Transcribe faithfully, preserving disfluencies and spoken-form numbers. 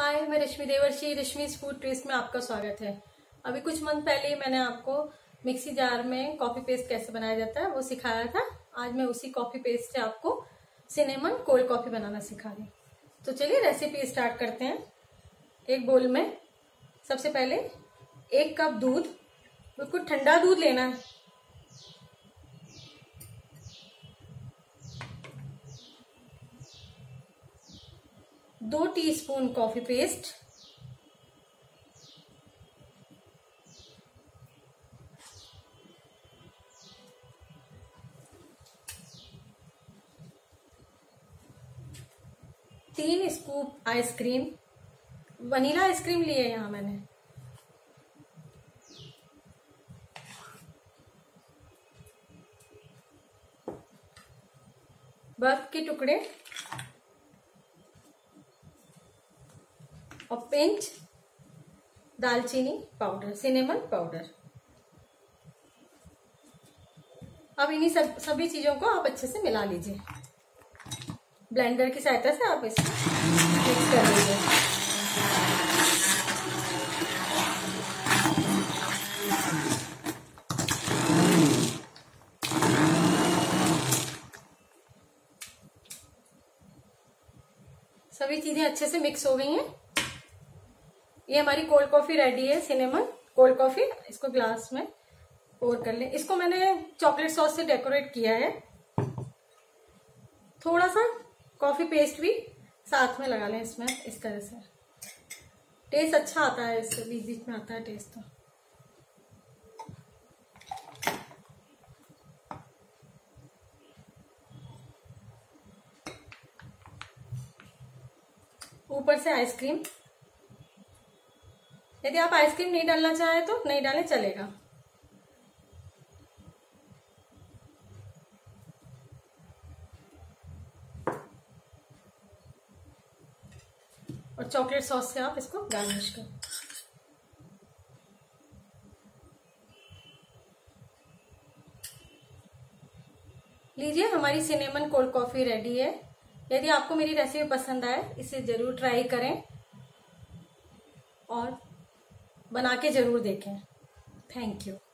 हाय, मैं रश्मि देवर्षि, Rashmi's food twist में आपका स्वागत है। अभी कुछ मंथ पहले ही मैंने आपको मिक्सी जार में कॉफी पेस्ट कैसे बनाया जाता है वो सिखाया था। आज मैं उसी कॉफी पेस्ट से आपको सिनेमन कोल्ड कॉफी बनाना सिखा रही हूँ। तो चलिए रेसिपी स्टार्ट करते हैं। एक बोल में सबसे पहले एक कप दूध, बिल्कुल ठंडा दूध लेना है। दो टीस्पून कॉफी पेस्ट, तीन स्कूप आइसक्रीम, वनीला आइसक्रीम लिए यहां मैंने, बर्फ के टुकड़े और पिंच दालचीनी पाउडर, सिनेमन पाउडर। अब इन्हीं सब सभी चीजों को आप अच्छे से मिला लीजिए। ब्लेंडर की सहायता से आप इसको मिक्स कर लीजिए। सभी चीजें अच्छे से मिक्स हो गई हैं। ये हमारी कोल्ड कॉफी रेडी है, सिनेमन कोल्ड कॉफी। इसको ग्लास में पोर कर ले। इसको मैंने चॉकलेट सॉस से डेकोरेट किया है। थोड़ा सा कॉफी पेस्ट भी साथ में लगा लें इसमें, इस तरह से टेस्ट अच्छा आता है। इससे बीच बीच में आता है टेस्ट। तो ऊपर से आइसक्रीम, यदि आप आइसक्रीम नहीं डालना चाहें तो नहीं डालें, चलेगा। और चॉकलेट सॉस से आप इसको गार्निश करें। लीजिए, हमारी सिनेमन कोल्ड कॉफी रेडी है। यदि आपको मेरी रेसिपी पसंद आए, इसे जरूर ट्राई करें और बना के जरूर देखें। Thank you.